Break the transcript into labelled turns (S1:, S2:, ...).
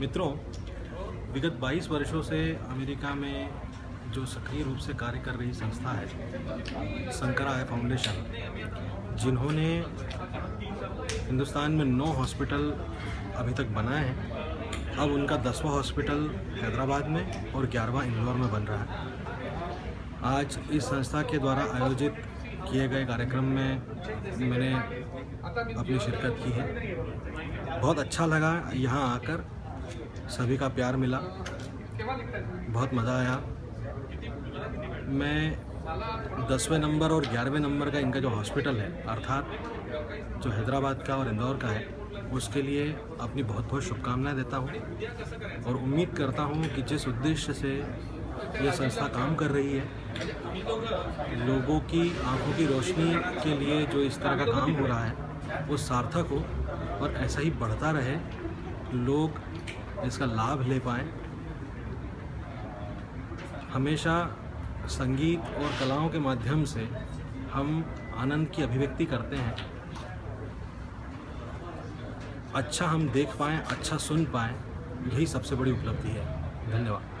S1: मित्रों, विगत 22 वर्षों से अमेरिका में जो सक्रिय रूप से कार्य कर रही संस्था है शंकरा आई फाउंडेशन, जिन्होंने हिंदुस्तान में 9 हॉस्पिटल अभी तक बनाए हैं, अब उनका 10वां हॉस्पिटल हैदराबाद में और 11वां इंदौर में बन रहा है। आज इस संस्था के द्वारा आयोजित किए गए कार्यक्रम में मैंने अपनी शिरकत की है। बहुत अच्छा लगा यहाँ आकर, सभी का प्यार मिला, बहुत मज़ा आया। मैं 10वें नंबर और 11वें नंबर का इनका जो हॉस्पिटल है, अर्थात जो हैदराबाद का और इंदौर का है, उसके लिए अपनी बहुत बहुत शुभकामनाएं देता हूँ और उम्मीद करता हूँ कि जिस उद्देश्य से ये संस्था काम कर रही है, लोगों की आंखों की रोशनी के लिए जो इस तरह का काम हो रहा है वो सार्थक हो और ऐसा ही बढ़ता रहे, लोग इसका लाभ ले पाएँ। हमेशा संगीत और कलाओं के माध्यम से हम आनंद की अभिव्यक्ति करते हैं। अच्छा हम देख पाएँ, अच्छा सुन पाएँ, यही सबसे बड़ी उपलब्धि है। धन्यवाद।